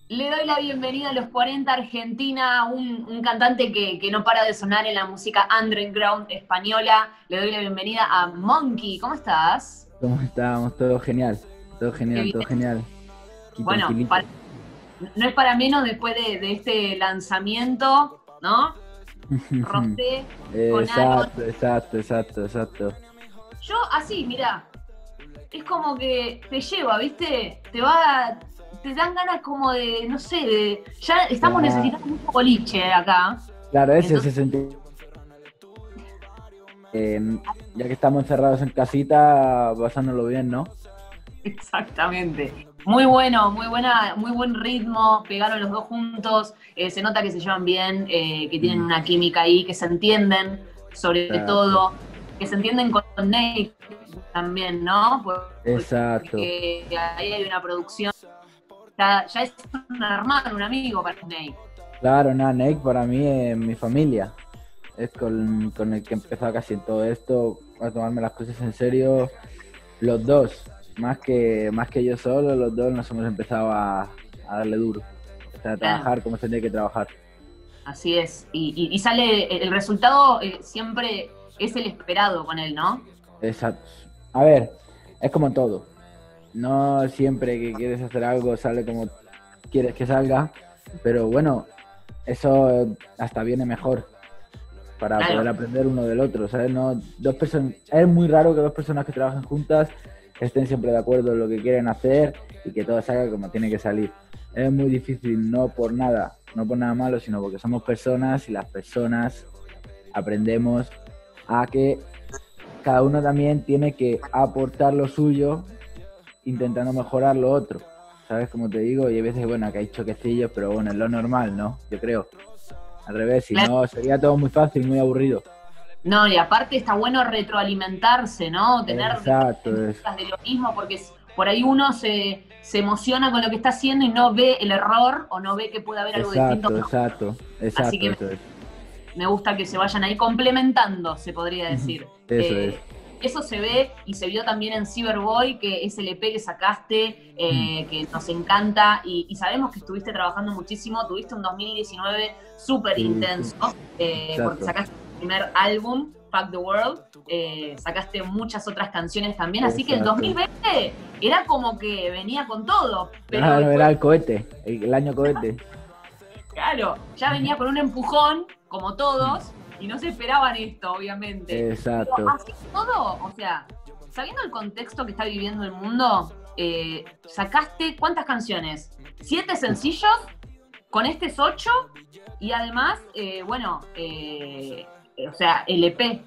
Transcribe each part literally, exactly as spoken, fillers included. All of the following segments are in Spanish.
Le doy la bienvenida a los cuarenta Argentina, un, un cantante que, que no para de sonar en la música underground española. Le doy la bienvenida a Monkey. ¿Cómo estás? ¿Cómo estábamos? Todo genial, todo Qué genial, todo bien. genial. Aquí Bueno, tranquilito. para- no es para menos después de, de este lanzamiento, ¿no? Rosé con Aaron. Exacto, exacto, exacto, exacto. Yo así, mira, es como que te lleva, ¿viste? Te va, te dan ganas como de, no sé, de, ya estamos Ya, necesitando mucho boliche acá. claro, ese Entonces, se sentido. Ya que estamos encerrados en casita, pasándolo bien, ¿no? exactamente. Muy bueno, muy buena, muy buen ritmo, pegaron los dos juntos, eh, se nota que se llevan bien, eh, que tienen Mm, una química ahí, que se entienden, sobre exacto, todo, que se entienden con Nate también, ¿no? exacto. Porque ahí hay una producción, ya, ya es un hermano, un amigo para Nate. Claro, nada, Nick para mí es mi familia. Es con, con el que he empezado casi en todo esto, a tomarme las cosas en serio. Los dos, más que, más que yo solo, los dos nos hemos empezado a, a darle duro. O sea, a Claro, trabajar como se tiene que trabajar. así es. Y, y, y sale, el resultado eh, siempre es el esperado con él, ¿no? Exacto. A ver, es como todo. No siempre que quieres hacer algo sale como quieres que salga, pero bueno, eso hasta viene mejor para poder Claro. aprender uno del otro, ¿sabes? No, dos personas, es muy raro que dos personas que trabajan juntas estén siempre de acuerdo en lo que quieren hacer y que todo salga como tiene que salir. Es muy difícil, no por nada, no por nada malo, sino porque somos personas y las personas aprendemos a que cada uno también tiene que aportar lo suyo intentando mejorar lo otro. ¿Sabes? Como te digo, y hay veces, bueno, que hay choquecillos, pero bueno, es lo normal, ¿no? Yo creo. Al revés, si Claro. no, sería todo muy fácil, muy aburrido. No, y aparte está bueno retroalimentarse, ¿no? Tener Exacto, diferentes es, cosas de lo mismo, porque es- por ahí uno se, se emociona con lo que está haciendo y no ve el error o no ve que puede haber algo distinto. exacto, exacto, Así exacto, que eso es. me gusta que se vayan ahí complementando, se podría decir. Eso es. Eh, eso se ve y se vio también en Cyberboy, que es el E P que sacaste, eh, que nos encanta y, y sabemos que estuviste trabajando muchísimo, tuviste un dos mil diecinueve súper Sí, sí, intenso, eh, porque exacto, sacaste el primer álbum, Fuck the World, eh, sacaste muchas otras canciones también, así que el exacto. dos mil veinte era como que venía con todo, pero Claro, era después, el cohete, el, el año cohete. claro, ya venía con un empujón, como todos, y no se esperaban esto, obviamente. Pero Exacto. así todo, o sea, sabiendo el contexto que está viviendo el mundo, eh, sacaste ¿cuántas canciones? ¿Siete Uf, sencillos? Con este es ocho, y además, eh, bueno, eh, o sea, el E P,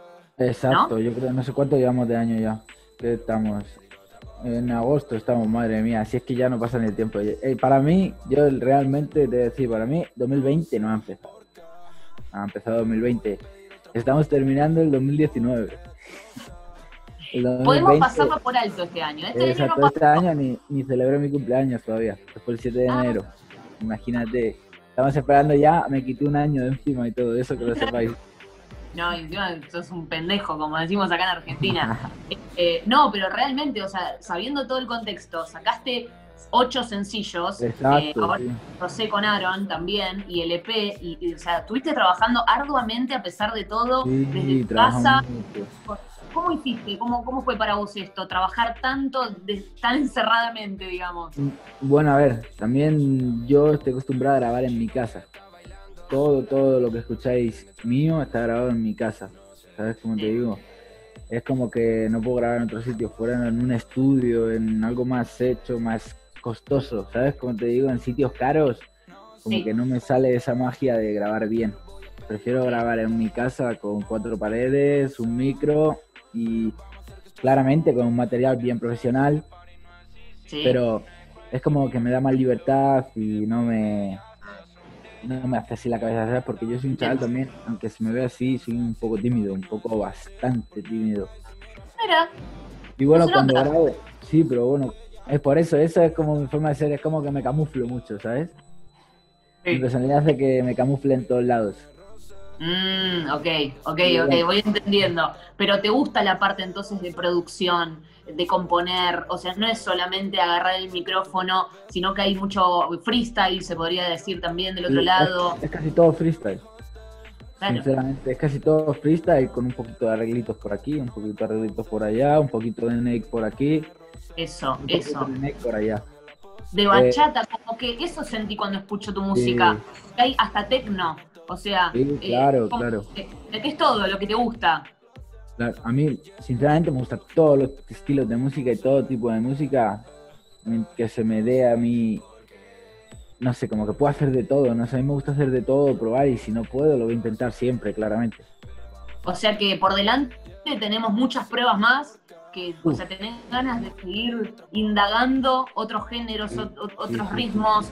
¿no? exacto, yo creo, no sé cuánto llevamos de año ya. Que estamos en agosto, estamos, madre mía, si es que ya no pasa ni el tiempo. Eh, para mí, yo realmente te voy a decir, para mí, dos mil veinte no ha empezado. Ha empezado dos mil veinte. Estamos terminando el dos mil diecinueve. El Podemos dos mil veinte, pasarlo por alto este año. Este año no exacto, pasó. este año ni, ni celebré mi cumpleaños todavía. Que fue el siete de Ah, enero. Imagínate. Estamos esperando ya, me quité un año de encima y todo eso, que lo sepáis. no, y encima sos un pendejo, como decimos acá en Argentina. Eh, no, pero realmente, o sea, sabiendo todo el contexto, sacaste ocho sencillos, eh, Exacto, ahora sí. Rosé con Aaron también, y el E P, y, y, o sea, estuviste trabajando arduamente a pesar de todo, desde Sí, tu trabajamos casa. mucho. ¿Cómo hiciste? ¿Cómo, cómo fue para vos esto? Trabajar tanto, de- tan encerradamente, digamos. Mm, Bueno, a ver, también yo estoy acostumbrado a grabar en mi casa. Todo, todo lo que escucháis mío está grabado en mi casa. ¿Sabes cómo te Sí, digo? Es como que no puedo grabar en otro sitio, fuera en un estudio, en algo más hecho, más costoso. ¿Sabes cómo te digo? En sitios caros, como sí, que no me sale esa magia de grabar bien. Prefiero sí, grabar en mi casa con cuatro paredes, un micro y claramente con un material bien profesional, sí. pero es como que me da más libertad y no me, no me hace así la cabeza, ¿sabes? Porque yo soy un chaval Entiendo. también, aunque se me ve así, soy un poco tímido, un poco bastante tímido. Mira, Y no bueno, se cuando nota. grabo, sí, pero bueno, es por eso, eso es como mi forma de ser, es como que me camuflo mucho, ¿sabes? Mi Sí. personalidad hace que me camufle en todos lados. Mm, ok, ok, Y ok, bueno, voy entendiendo. Pero ¿te gusta la parte entonces de producción, de componer? O sea, no es solamente agarrar el micrófono, sino que hay mucho freestyle, se podría decir también del otro y es, lado. es casi todo freestyle. Claro, Sinceramente, es casi todo freestyle con un poquito de arreglitos por aquí, un poquito de arreglitos por allá, un poquito de Nate por aquí, eso, un poquito eso. de Nate por allá. De Eh, bachata, como que eso sentí cuando escucho tu música. sí, Que hay hasta tecno, o sea, sí, eh, claro, como claro, que metés todo lo que te gusta. claro. A mí, sinceramente, me gustan todos los estilos de música y todo tipo de música mm, que se me dé a mí, no sé, como que puedo hacer de todo, no sé, a mí me gusta hacer de todo, probar y si no puedo, lo voy a intentar siempre, claramente. O sea que por delante tenemos muchas pruebas más, que, o Uf, sea, tenés ganas de seguir indagando otros géneros, sí, ot- ot- sí, otros sí, sí. ritmos,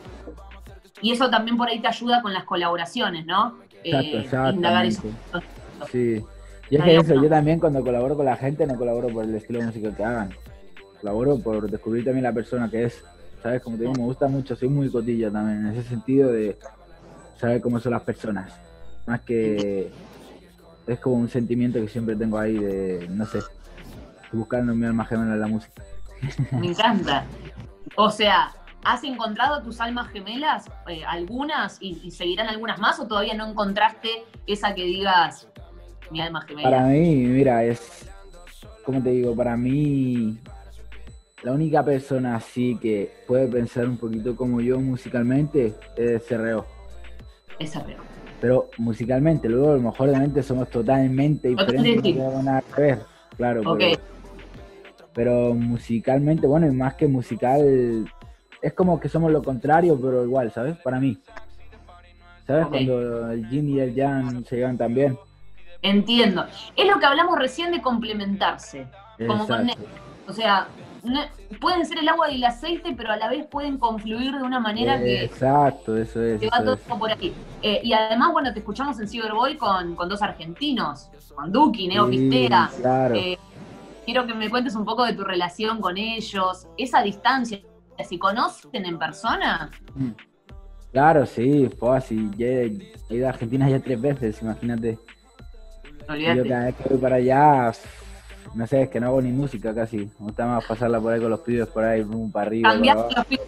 y eso también por ahí te ayuda con las colaboraciones, ¿no? Exacto, Eh, indagar eso. exactamente. Sí. Y es que Estaría eso, bueno. yo también cuando colaboro con la gente no colaboro por el estilo de música que hagan, colaboro por descubrir también la persona que es, ¿sabes? Como te digo, me gusta mucho, soy muy cotilla también en ese sentido de saber cómo son las personas, más que es como un sentimiento que siempre tengo ahí de, no sé, buscando mi alma gemela en la música. Me encanta. O sea, ¿has encontrado tus almas gemelas? Eh, algunas y, y seguirán algunas más o todavía no encontraste esa que digas mi alma Para gemela? mí, mira, es, como te digo, para mí la única persona así que puede pensar un poquito como yo musicalmente es C R O. Esa pero. Pero musicalmente, luego a lo mejor obviamente somos totalmente Totalmente diferentes, no distinto. tenemos nada que ver, claro, Ok, pero, pero musicalmente, bueno, y más que musical, es como que somos lo contrario, pero igual, ¿sabes? Para mí, ¿sabes? ok. Cuando el yin y el yang se llevan tan bien. Entiendo. Es lo que hablamos recién de complementarse, como con Netflix. Exacto, O sea, no- pueden ser el agua y el aceite, pero a la vez pueden confluir de una manera que, exacto, eso es, que va eso todo es. por ahí. Eh, y además, bueno, te escuchamos en Cyberboy con, con dos argentinos, con Duki, Neo Sí, Pistea. claro. Eh, quiero que me cuentes un poco de tu relación con ellos, esa distancia, si conocen en persona. Mm. Claro, sí, fue así. Ya he he ido a Argentina ya tres veces, imagínate. Y yo Olvídate. cada vez que voy para allá, no sé, es que no hago ni música casi. Me gusta más pasarla por ahí con los pibes por ahí, pum, para arriba, para Cambiaste abajo. los pies.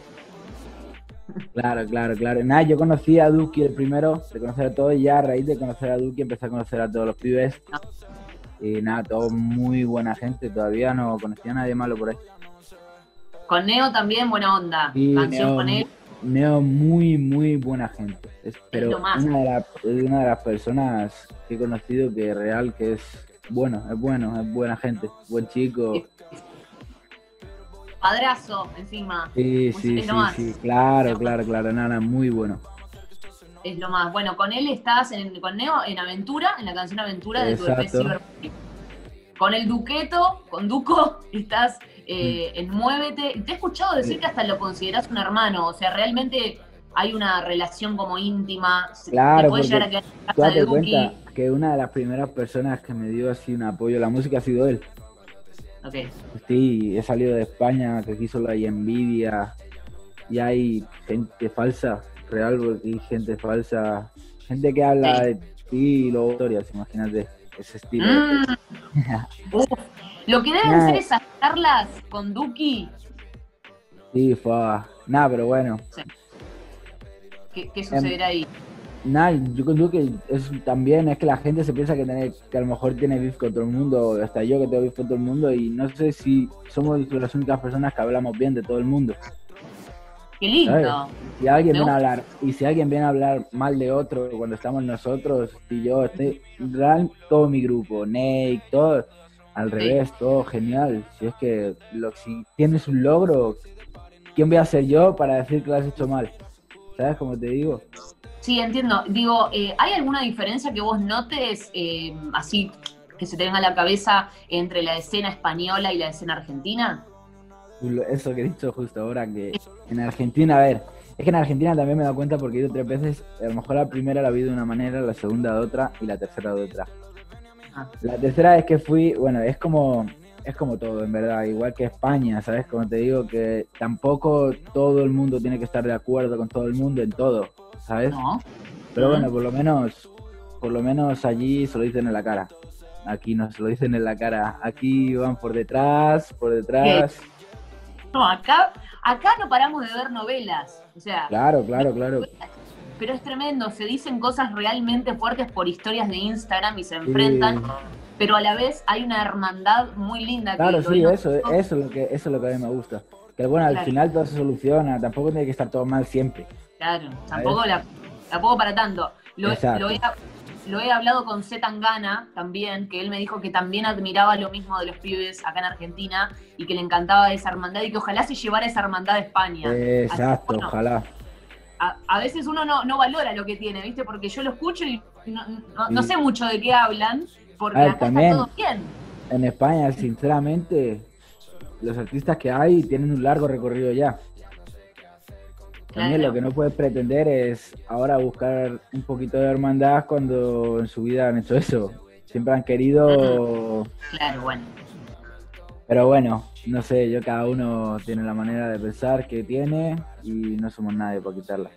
Claro, claro, claro. Nada, yo conocí a Duki el primero, de conocer a todos, y ya a raíz de conocer a Duki empecé a conocer a todos los pibes. Y nada, todos muy buena gente, todavía no conocía a nadie malo por ahí. Con Neo también, buena onda. Y Canción Neo, con él, mu- Neo muy, muy buena gente. Es- es lo pero más. una de, la- es una de las personas que he conocido que real que es bueno, es bueno, es buena gente, buen chico. Padrazo, encima. Sí, Un- sí, Es lo sí, sí, más. claro, claro, claro, nada, muy bueno. Es lo más. Bueno, con él estás en, con Neo en Aventura, en la canción Aventura de tu E P Exacto. Cyber. Con el Duqueto, con Duco, estás Mm. eh, en Muévete. Y te he escuchado decir Sí. que hasta lo consideras un hermano. O sea, realmente hay una relación como íntima. Se- Te Claro, puedes llegar porque a quedar en tú casa de date cuenta Duki. que una de las primeras personas que me dio así un apoyo a la música ha sido él. Ok. Sí, he salido de España, que aquí solo hay envidia y hay gente falsa, real, porque hay gente falsa, gente que habla Sí. de ti y luego historias, imagínate, ese estilo de Mm, gente. uf. Lo que deben ser Nada, esas charlas con Duki. sí, fue, nada, pero bueno, Sí. ¿Qué, qué em, sucederá ahí? nada, yo creo que es también es que la gente se piensa que, tiene, que a lo mejor tiene beef con todo el mundo, hasta yo que tengo beef con todo el mundo, y no sé si somos las únicas personas que hablamos bien de todo el mundo. Qué ¿Sabes? lindo. Si alguien Me viene a gusta. hablar, y si alguien viene a hablar mal de otro cuando estamos nosotros, y yo, estoy, real, todo mi grupo, Nate, todo, al Sí. revés, todo genial. Si es que lo, si tienes un logro, ¿quién voy a ser yo para decir que lo has hecho mal? ¿Sabes cómo te digo? Sí, entiendo. Digo, eh, ¿hay alguna diferencia que vos notes, eh, así que se te venga a la cabeza, entre la escena española y la escena argentina? Lo- Eso que he dicho justo ahora, que en Argentina, a ver, es que en Argentina también me he dado cuenta porque he ido tres veces, a lo mejor la primera la vi de una manera, la segunda de otra y la tercera de otra. Ah, La tercera vez que fui, bueno, es como, es como todo, en verdad, igual que España, ¿sabes? Como te digo, que tampoco todo el mundo tiene que estar de acuerdo con todo el mundo en todo, ¿sabes? no. Pero Mm, bueno, por lo menos por lo menos allí se lo dicen en la cara. Aquí no se lo dicen en la cara. Aquí van por detrás, por detrás. No, acá, acá no paramos de ver novelas. O sea, Claro, claro, claro. pero es tremendo, se dicen cosas realmente fuertes por historias de Instagram y se Sí. enfrentan, pero a la vez hay una hermandad muy linda. Claro, que sí, lo eso, eso es lo que, eso es lo que a mí me gusta. Que bueno, al Claro. final todo se soluciona, tampoco tiene que estar todo mal siempre. Claro, tampoco, la, tampoco para tanto. Lo, Exacto. lo, he, lo he hablado con Z Tangana también, que él me dijo que también admiraba lo mismo de los pibes acá en Argentina y que le encantaba esa hermandad y que ojalá se llevara esa hermandad a España. Exacto, Así, bueno, ojalá. A, a veces uno no, no valora lo que tiene, ¿viste? Porque yo lo escucho y no, no, no sé mucho de qué hablan, porque A ver, acá también, está todo bien. En España, sinceramente, los artistas que hay tienen un largo recorrido ya. También Claro. lo que no puedes pretender es ahora buscar un poquito de hermandad cuando en su vida han hecho eso. Siempre han querido... Claro, bueno. Pero bueno, no sé, yo cada uno tiene la manera de pensar que tiene y no somos nadie para quitarla.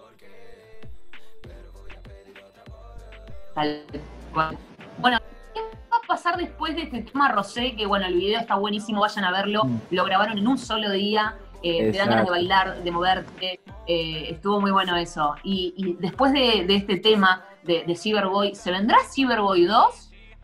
Tal cual. Bueno, ¿qué va a pasar después de este tema Rosé? Que bueno, el video está buenísimo, vayan a verlo. Mm. Lo grabaron en un solo día, eh, te dan ganas de bailar, de moverte. Eh, estuvo muy bueno eso. Y, y después de, de este tema de, de Cyberboy, ¿se vendrá Cyberboy dos?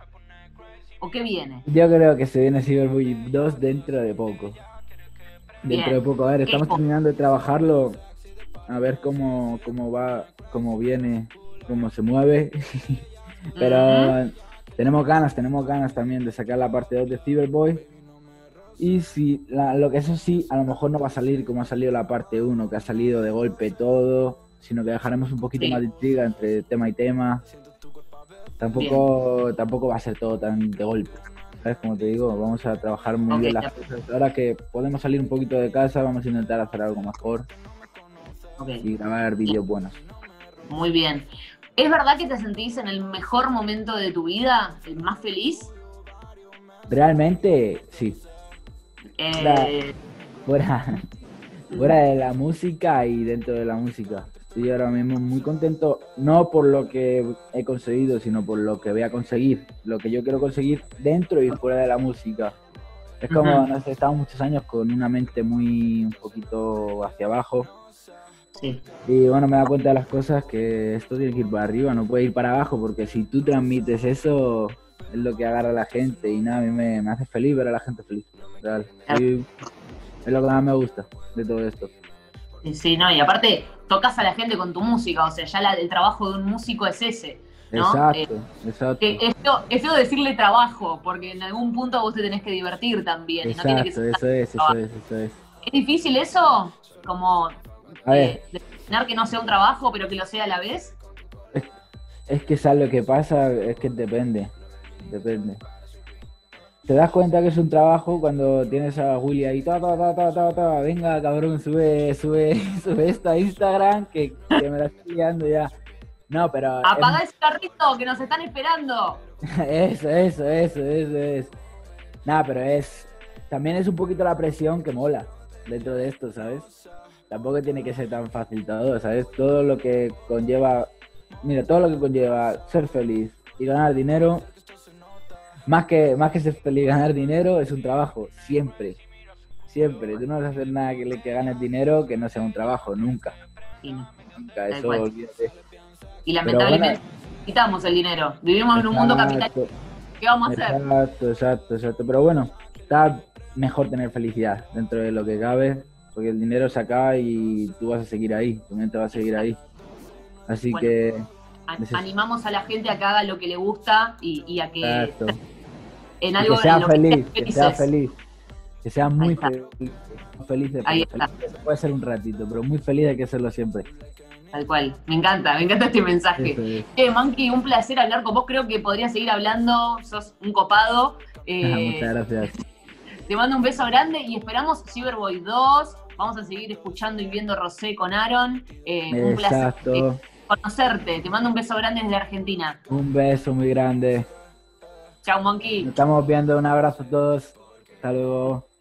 ¿O qué viene? Yo creo que se viene Cyberboy dos dentro de poco. Dentro Bien. de poco, a ver, ¿Qué? estamos terminando de trabajarlo, a ver cómo, cómo va, cómo viene, cómo se mueve. Pero uh-huh. tenemos ganas, tenemos ganas también de sacar la parte dos de Cyberboy. Y si, la, lo que eso sí, a lo mejor no va a salir como ha salido la parte uno, que ha salido de golpe todo, sino que dejaremos un poquito sí. más de intriga entre tema y tema. Tampoco, tampoco va a ser todo tan de golpe. ¿Sabes? Como te digo, vamos a trabajar muy okay, bien las cosas. Ahora que podemos salir un poquito de casa, vamos a intentar hacer algo mejor okay. y grabar vídeos buenos. Muy bien. ¿Es verdad que te sentís en el mejor momento de tu vida? ¿El más feliz? Realmente, sí. Eh... Fuera, fuera, fuera de la música y dentro de la música. Estoy ahora mismo muy contento, no por lo que he conseguido, sino por lo que voy a conseguir, lo que yo quiero conseguir dentro y fuera de la música. Es como, uh-huh. no sé, he estado muchos años con una mente muy, un poquito hacia abajo. Sí. Y bueno, me da cuenta de las cosas que esto tiene que ir para arriba, no puede ir para abajo, porque si tú transmites eso, es lo que agarra a la gente y nada, a mí me, me hace feliz ver a la gente feliz. Real. Y es lo que más me gusta de todo esto. Sí, sí, no, y aparte tocas a la gente con tu música, o sea, ya la, el trabajo de un músico es ese, ¿no? Exacto, eh, exacto. Que es, feo, es feo decirle trabajo, porque en algún punto vos te tenés que divertir también. Exacto, y no tiene que ser eso es, eso es, eso es. ¿Es difícil eso? Como eh, de tener que no sea un trabajo, pero que lo sea a la vez. Es, es que sabes lo que pasa, es que depende, depende. Te das cuenta que es un trabajo cuando tienes a Willy ahí, ta, ta, ta, ta, ta, ta, venga cabrón, sube, sube, sube esto a Instagram, que, que me la estoy liando ya. No, pero... Apaga es... ese carrito, que nos están esperando. Eso, eso, eso, eso es. Nada, pero es... También es un poquito la presión que mola dentro de esto, ¿sabes? Tampoco tiene que ser tan fácil todo, ¿sabes? Todo lo que conlleva... Mira, todo lo que conlleva ser feliz y ganar dinero... Más que, más que ser feliz y ganar dinero, es un trabajo, siempre, siempre. Tú no vas a hacer nada que, que ganes dinero que no sea un trabajo, nunca. Sí, no. Nunca, eso olvídate. Y lamentablemente bueno, necesitamos el dinero. Vivimos exacto, en un mundo capitalista. ¿Qué vamos a hacer? Exacto, exacto, exacto. Pero bueno, está mejor tener felicidad dentro de lo que cabe, porque el dinero se acaba y tú vas a seguir ahí, tu mente va a seguir ahí. Así bueno, que... Animamos a la gente a que haga lo que le gusta y, y a que... Exacto. En algo que sea en lo feliz, que, que sea feliz, que sea muy feliz, feliz, de Ahí feliz. Está. Puede ser un ratito, pero muy feliz hay que serlo siempre. Tal cual, me encanta, me encanta este mensaje. Es. Eh, Monkey, un placer hablar con vos, creo que podría seguir hablando, sos un copado. Eh, Muchas gracias. Te mando un beso grande y esperamos Cyberboy dos, vamos a seguir escuchando y viendo Rosé con Aaron. Eh, un placer eh, conocerte, te mando un beso grande desde Argentina. Un beso muy grande. Chao, Monkey. Nos estamos viendo, un abrazo a todos. Hasta luego.